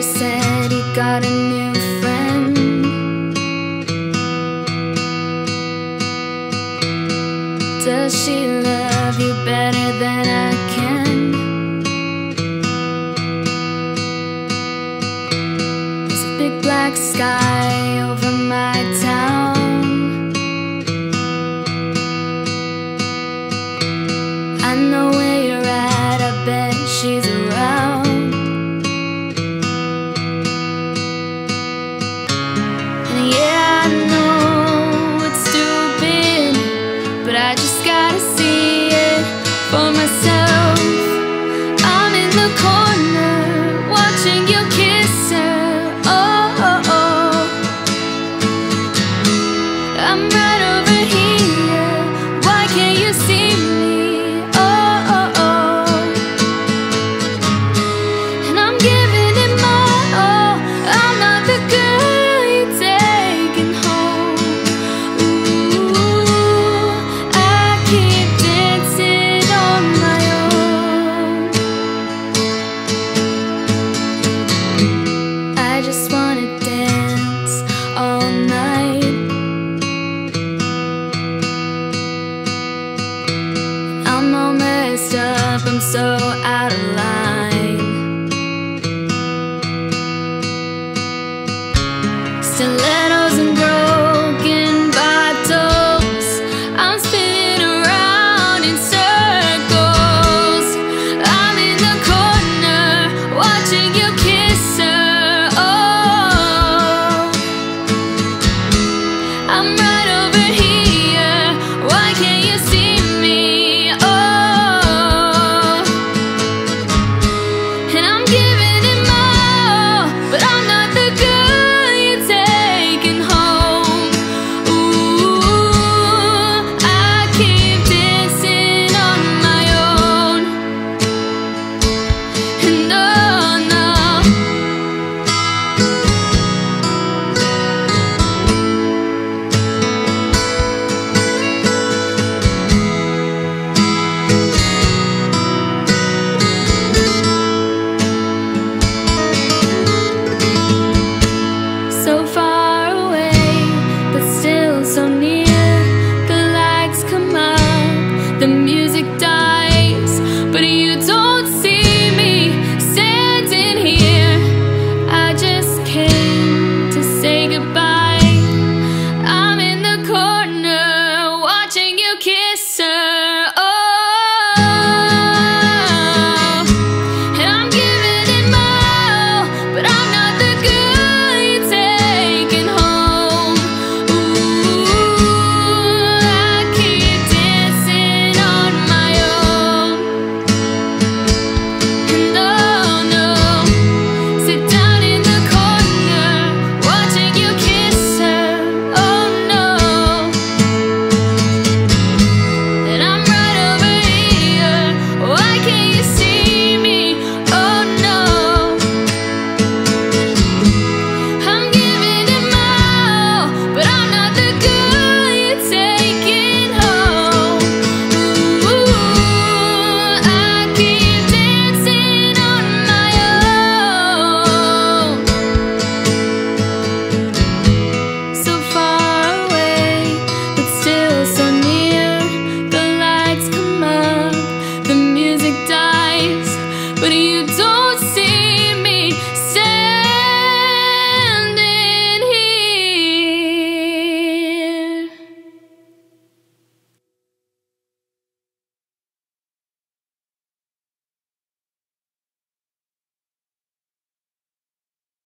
he said he got a new friend. Does she love you better than I can? There's a big black sky over my town. I know where you're at, I bet she's around. And yeah, I know it's stupid, but I just gotta see it for myself. I'm in the corner, watching you kiss her. Oh, oh, oh. I'm right over here, why can't you see me? Oh, oh, oh. And I'm giving it my all, I'm not the girl you're taking home. Ooh, I keep dancing on my own. I just wanna dance all night.